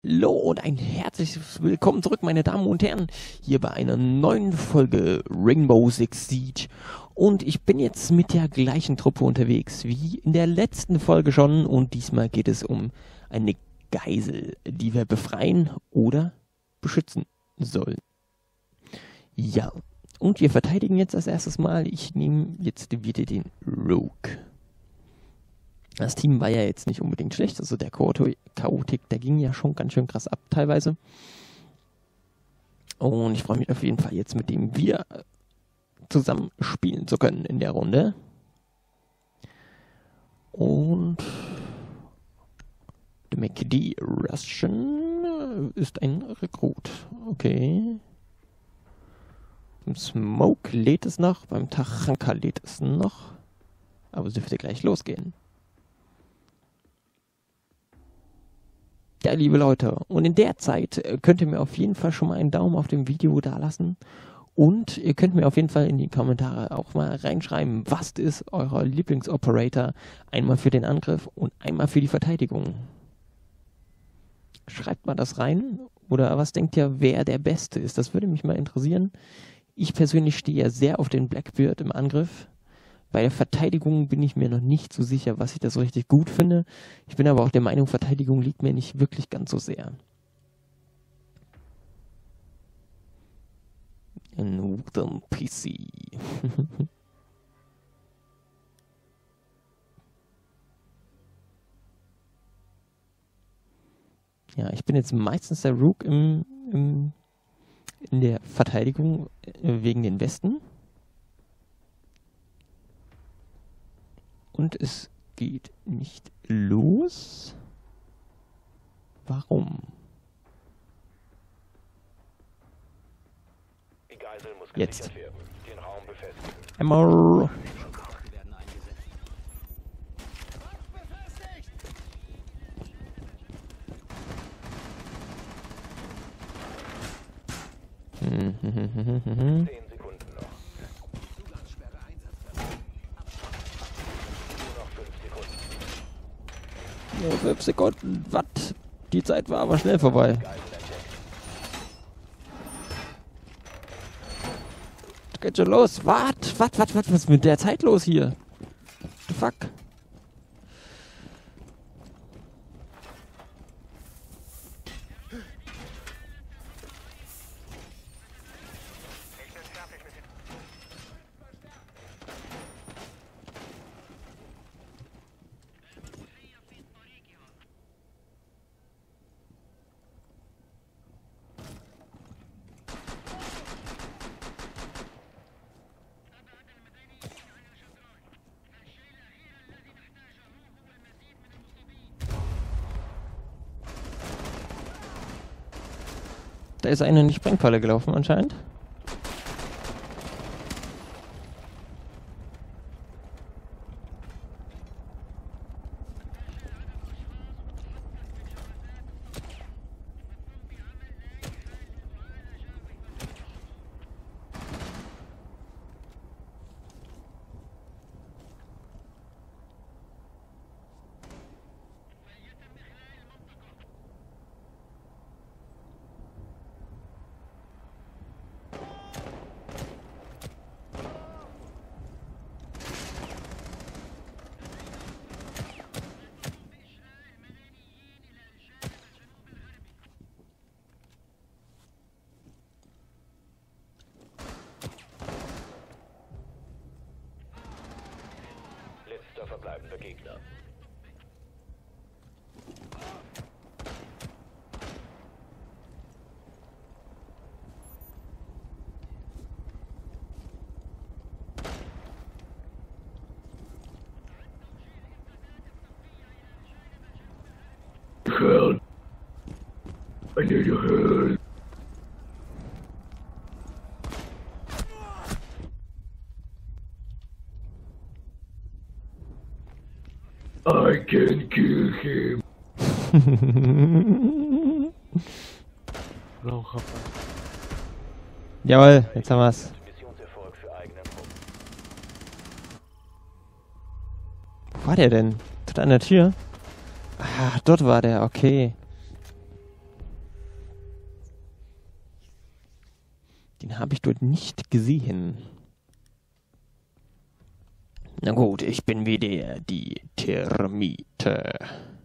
Hallo und ein herzliches Willkommen zurück, meine Damen und Herren, hier bei einer neuen Folge Rainbow Six Siege. Und ich bin jetzt mit der gleichen Truppe unterwegs wie in der letzten Folge schon. Und diesmal geht es um eine Geisel, die wir befreien oder beschützen sollen. Ja, und wir verteidigen jetzt als erstes Mal. Ich nehme jetzt wieder den Rogue. Das Team war ja jetzt nicht unbedingt schlecht, also der Chaotik, der ging ja schon ganz schön krass ab teilweise. Und ich freue mich auf jeden Fall jetzt, mit dem wir zusammen spielen zu können in der Runde. Und der McD Russian ist ein Rekrut. Okay. Beim Smoke lädt es noch, beim Tachanka lädt es noch. Aber es dürfte gleich losgehen. Ja, liebe Leute, und in der Zeit könnt ihr mir auf jeden Fall schon mal einen Daumen auf dem Video da lassen und ihr könnt mir auf jeden Fall in die Kommentare auch mal reinschreiben, was ist euer Lieblingsoperator, einmal für den Angriff und einmal für die Verteidigung. Schreibt mal das rein, oder was denkt ihr, wer der Beste ist? Das würde mich mal interessieren. Ich persönlich stehe ja sehr auf den Blackbeard im Angriff. Bei der Verteidigung bin ich mir noch nicht so sicher, was ich da so richtig gut finde. Ich bin aber auch der Meinung, Verteidigung liegt mir nicht wirklich ganz so sehr. Northern PC. Ja, ich bin jetzt meistens der Rook in der Verteidigung wegen den Westen. Und es geht nicht los. Warum? Die Geisel muss jetzt. gesichert werden. Den Raum befestigen. Hammer. Mhm. 10 Sekunden noch. Nur noch 5 Sekunden. Nur 5 Sekunden. Was? Die Zeit war aber schnell vorbei. Geisel entdeckt. Geht schon los. Was ist mit der Zeit los hier? The fuck? Ich bin fertig mit dem. Da ist einer in die Sprengfalle gelaufen anscheinend. Letzter verbleibender Gegner. Help! I need your help. I can kill him. Jawohl, jetzt haben wir's. Missionserfolg für eigenen Truppen. Wo war der denn? Dort an der Tür? Ah, dort war der, okay. Den habe ich dort nicht gesehen. Na gut, ich bin wie die Termite.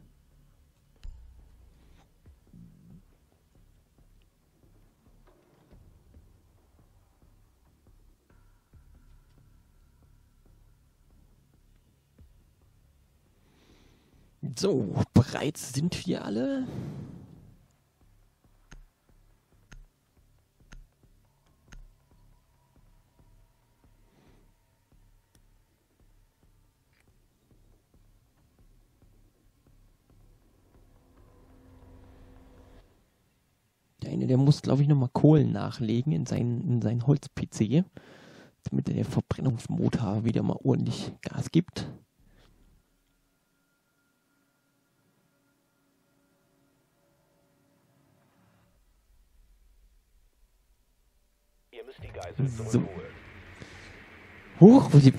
So, bereit sind wir alle? Der eine, der muss, glaube ich, nochmal Kohlen nachlegen in seinen Holz-PC, damit der Verbrennungsmotor wieder mal ordentlich Gas gibt. Ihr müsst die Geisel So. zurückholen. Huch, wie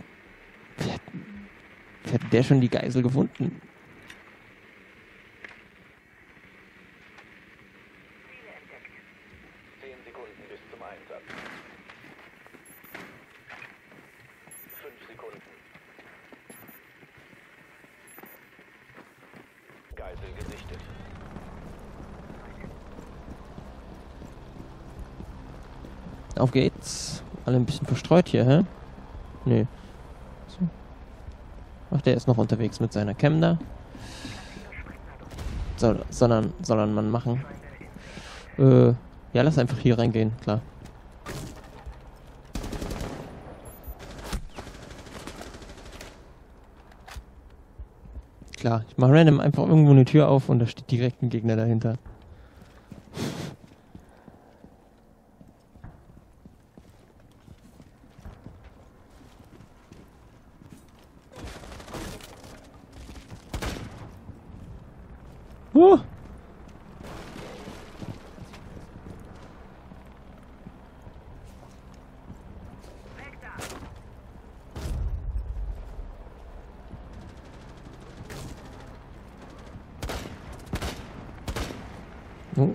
hat der schon die Geisel gefunden? Ziele entdeckt. 10 Sekunden bis zum Einsatz. 5 Sekunden. Geisel gesichtet. Auf geht's. Alle ein bisschen verstreut hier, hä? Nee. So. Ach, der ist noch unterwegs mit seiner Cam da. Soll er einen Mann machen? Ja, lass einfach hier reingehen, klar. Klar, ich mache random einfach irgendwo eine Tür auf und da steht direkt ein Gegner dahinter. Oh.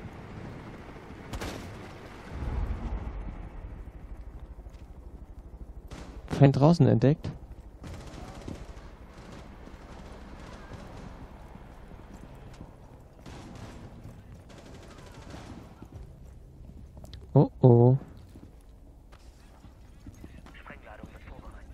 Feind draußen entdeckt. Oh oh. Sprengladung wird vorbereitet.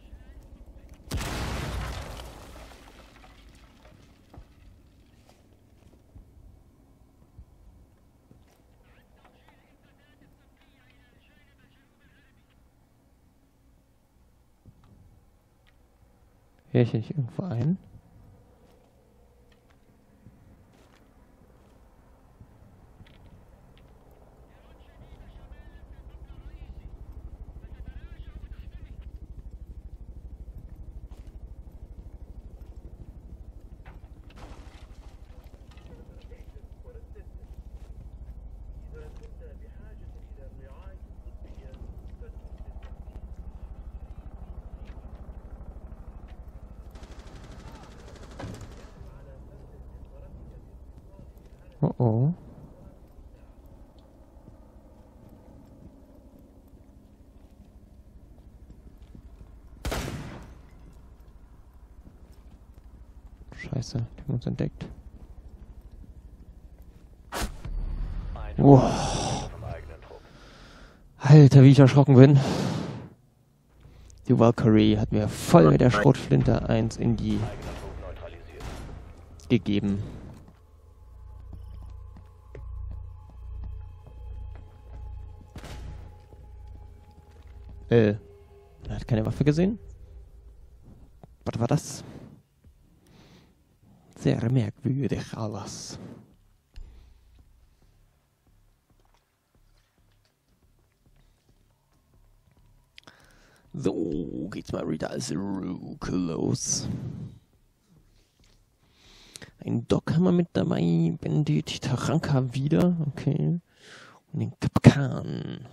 Höre ich nicht irgendwo ein? Oh oh. Scheiße, die haben uns entdeckt. Wow. Vom eigenen Trupp. Alter, wie ich erschrocken bin. Die Valkyrie hat mir voll mit der Schrotflinte eins in die Eigener Trupp neutralisiert. gegeben. Er hat keine Waffe gesehen? Was war das? Sehr merkwürdig alles. So, geht's mal wieder als Rook los. Ein Doc haben wir mit dabei, Bandit, Taranka wieder, okay. Und den Kapkan.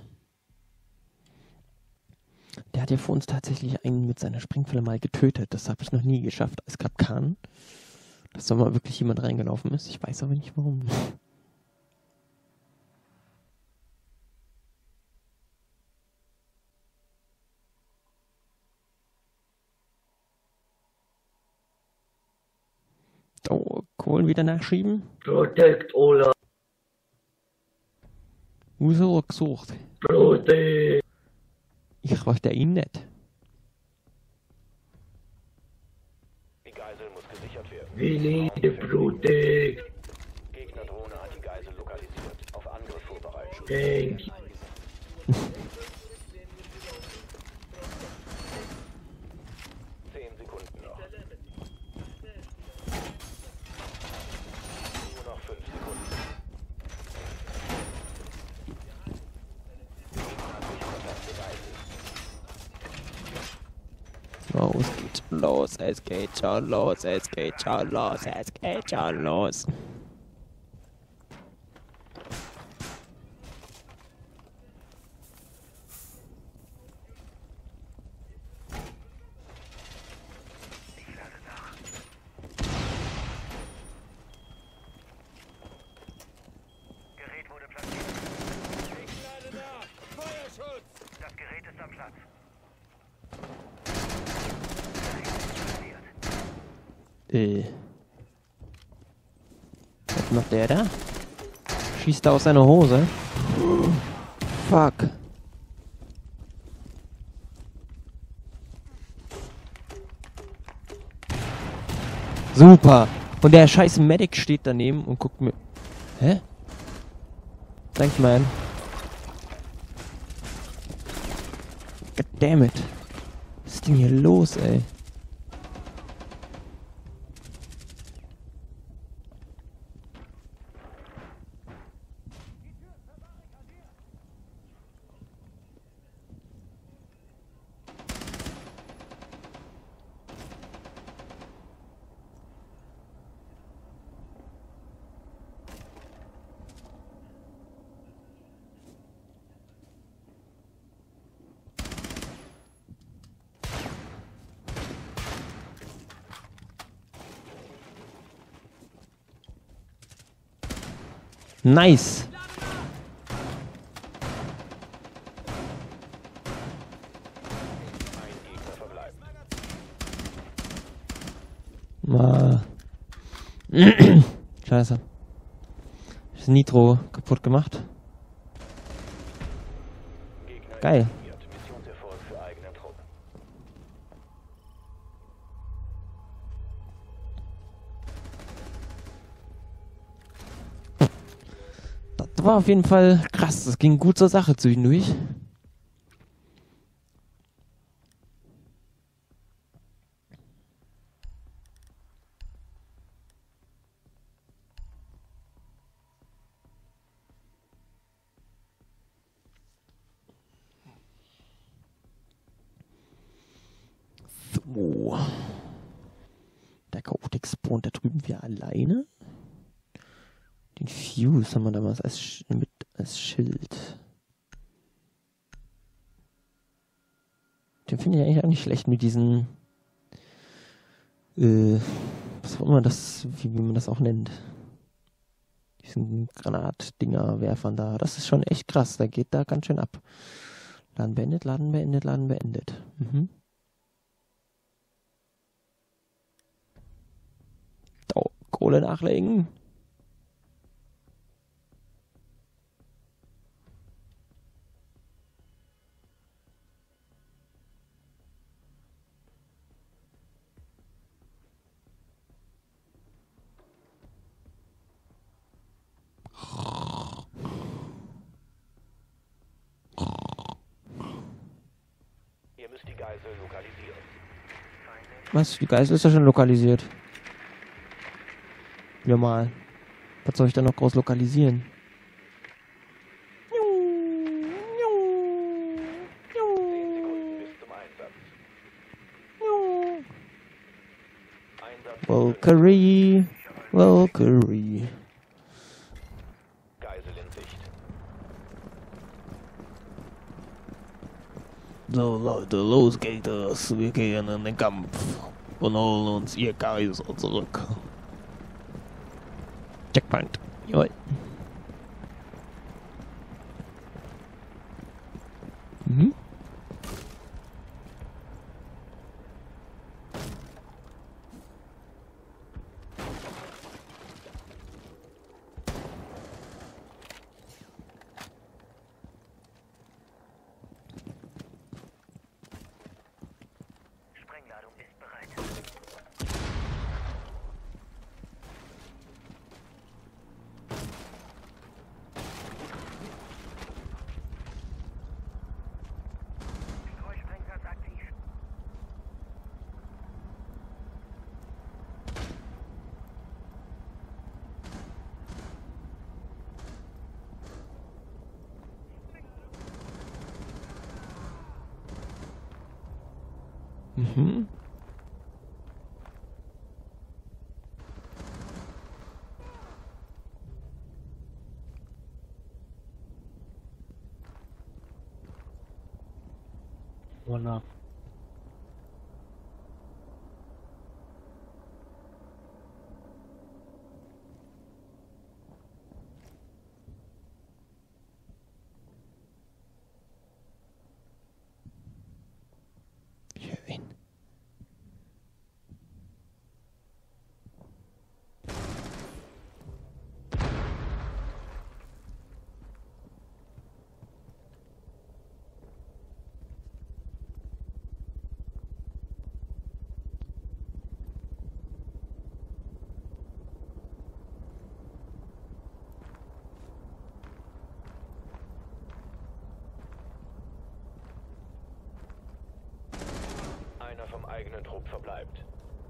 Der hat ja vor uns tatsächlich einen mit seiner Sprengfalle mal getötet. Das habe ich noch nie geschafft als Kapkan. Dass da mal wirklich jemand reingelaufen ist. Ich weiß aber nicht warum. Oh, Kohlen wieder nachschieben. Protect Olaf. Wieso gesucht? Protect. Ich möchte ihn nicht. Die Geisel muss gesichert werden. We need to protect. Gegnerdrohne hat die Geisel lokalisiert. Auf Angriff vorbereitet. Thank you. 10 Sekunden noch. Nur noch 5 Sekunden. Gegner hat Sichtkontakt zur Geisel. Los, geht los, es geht schon los, es geht schon los, es geht schon los. Gerät wurde platziert. Ich lade nach. Feuerschutz. Das Gerät ist am Platz. Was macht der da? Schießt er aus seiner Hose? Fuck. Super. Und der scheiß Medic steht daneben und guckt mir... Hä? Thanks, man. God damn it. Was ist denn hier los, ey? Nice. Ein Gegner verbleibt. Scheiße. Das Nitro kaputt gemacht. Gegner Geil. eliminiert. Missionserfolg für eigene Truppen. Das war auf jeden Fall krass. Das ging gut zur Sache zwischendurch. So. Der Chaotic spawnt da drüben wieder alleine. Den Fuse haben wir damals als Schild. Den finde ich eigentlich auch nicht schlecht mit diesen was auch immer das, wie man das auch nennt. Diesen Granatdinger-Werfern da. Das ist schon echt krass. Der geht da ganz schön ab. Laden beendet, Laden beendet, Laden beendet. Mhm. Oh, Kohle nachlegen. Ihr müsst die Geisel lokalisieren. Was? Die Geisel ist ja schon lokalisiert. Wieder mal. Was soll ich da noch groß lokalisieren? 10 Sekunden bis zum Einsatz. Einsatz. Valkyrie. Valkyrie. Geisel in Sicht. So Leute, los geht es. Wir gehen in den Kampf und holen uns ihr Kaiser zurück. Checkpoint. Jawohl. Mhm. Mhm. Wunderbar. Ich höre ihn. Einer vom eigenen Trupp verbleibt.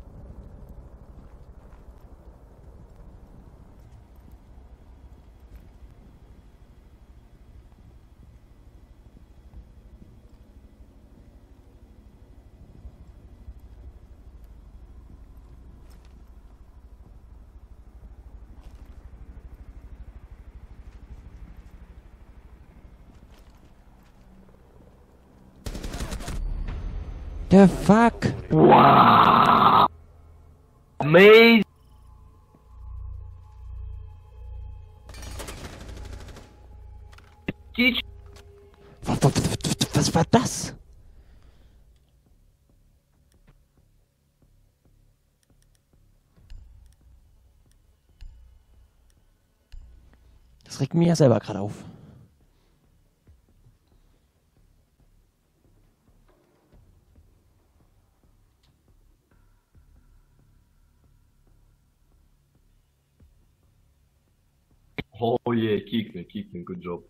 Der Fuck! Wow! Amazing! Teach Was war das? Das regt mich ja selber gerade auf. Oh yeah, kick me, good job.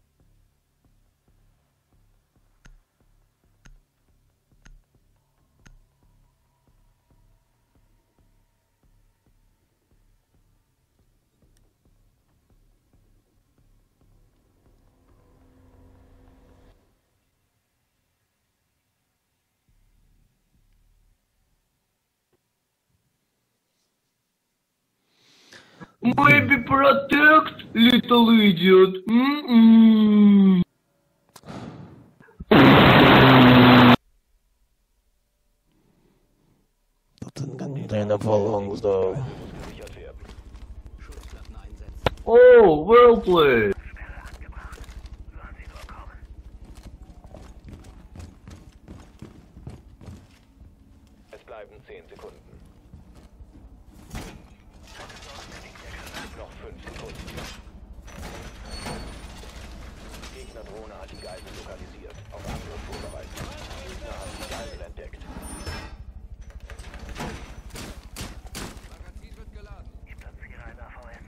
Maybe protect, little idiot. Mm-mm. Das sind ganz deine Verlangst. Gesichert werden. Oh, well played. Sollen sie nur kommen. Es bleiben 10 Sekunden. Noch 5 Sekunden. Gegnerdrohne hat die Geisel lokalisiert. Auf Angriff vorbereitet. Gegner haben die Geisel entdeckt. Ich platziere ein AVS.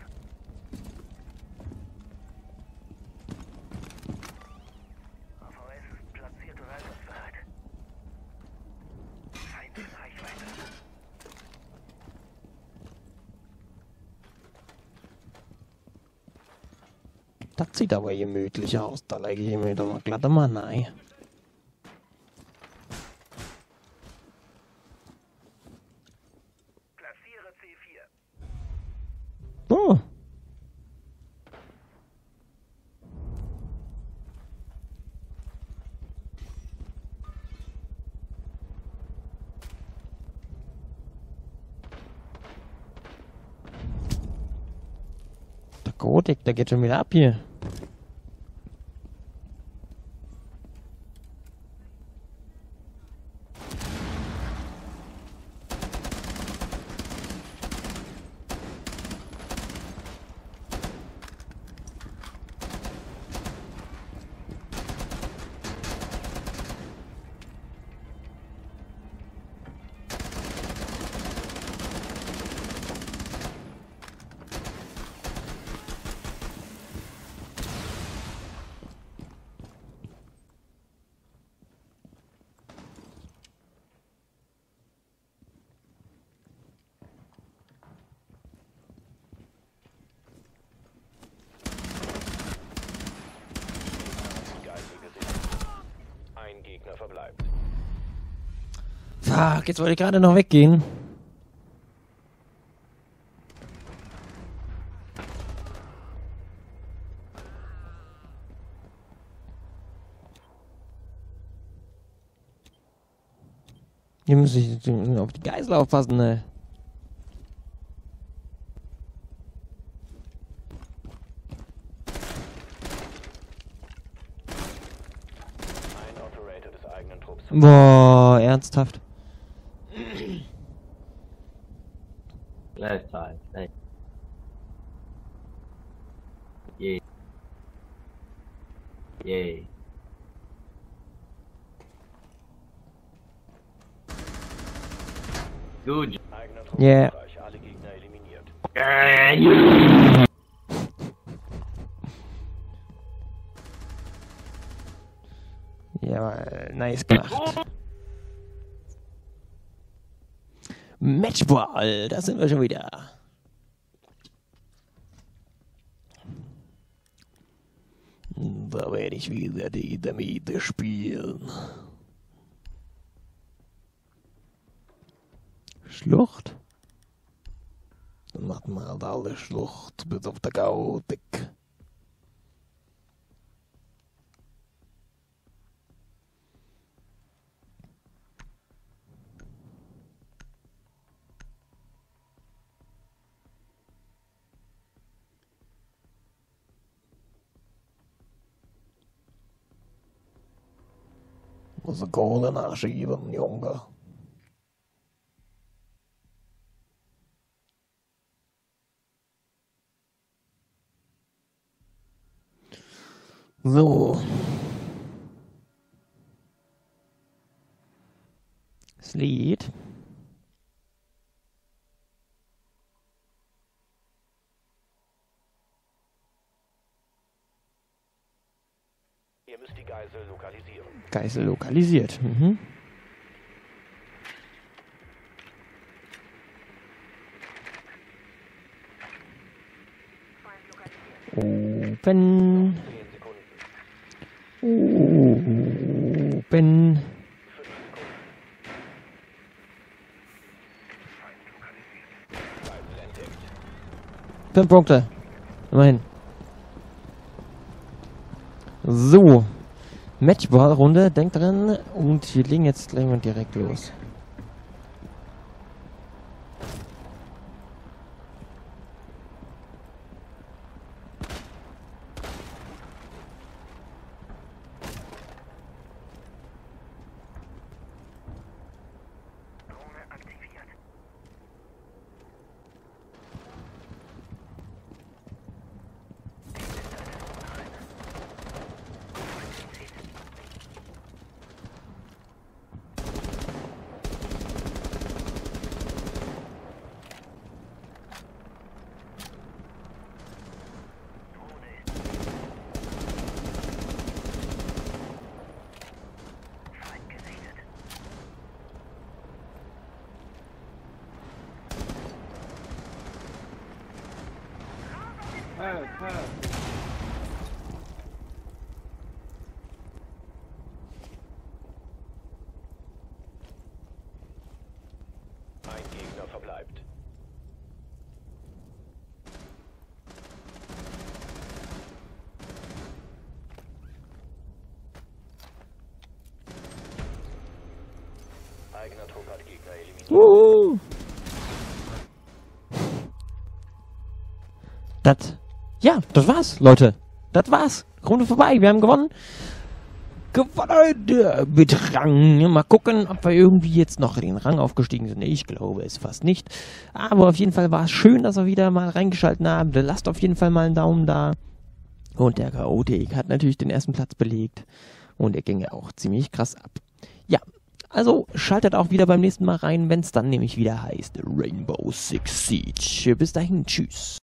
AVS ist platziert und einsatzbereit. Feind in Reichweite. Das sieht aber gemütlich aus. Da lege ich mir doch mal glatt mal nein. Platziere C4. Oh. Der Kodik, der geht schon wieder ab hier. Fuck, jetzt wollte ich gerade noch weggehen. Hier muss ich auf die Geisel aufpassen, ne? Ein Operator des eigenen Trupps. Boah, ernsthaft. Left side. Thank Yay. Yay. Good. Eigener Trupp Yeah. Bereich. Alle Gegner eliminiert. Ja, nice gemacht. Matchball, da sind wir schon wieder. Da werde ich wieder die Dynamite spielen. Schlucht? Dann machen wir halt alle Schlucht bis auf der Gautik. Muss die Kohle nachschieben, Junge. So. Das Lied. Ihr müsst die Geisel lokalisieren. Geisel lokalisiert. Mhm. Open. 10 Sekunden. Open. 5 Sekunden. Geisel entdeckt. 5 Punkte. Immerhin. So. Matchball-Runde, denkt dran. Und wir legen jetzt gleich mal direkt los. Drohne aktiviert. Feind gesichtet. Ein Gegner verbleibt. Eigener Trupp hat Gegner eliminiert. Das war's, Leute. Das war's. Runde vorbei. Wir haben gewonnen. Gewonnen mit Rang. Mal gucken, ob wir irgendwie jetzt noch den Rang aufgestiegen sind. Ich glaube es fast nicht. Aber auf jeden Fall war es schön, dass wir wieder mal reingeschaltet haben. Lasst auf jeden Fall mal einen Daumen da. Und der Chaotik hat natürlich den ersten Platz belegt. Und er ging ja auch ziemlich krass ab. Ja, also schaltet auch wieder beim nächsten Mal rein, wenn es dann nämlich wieder heißt Rainbow Six Siege. Bis dahin, tschüss.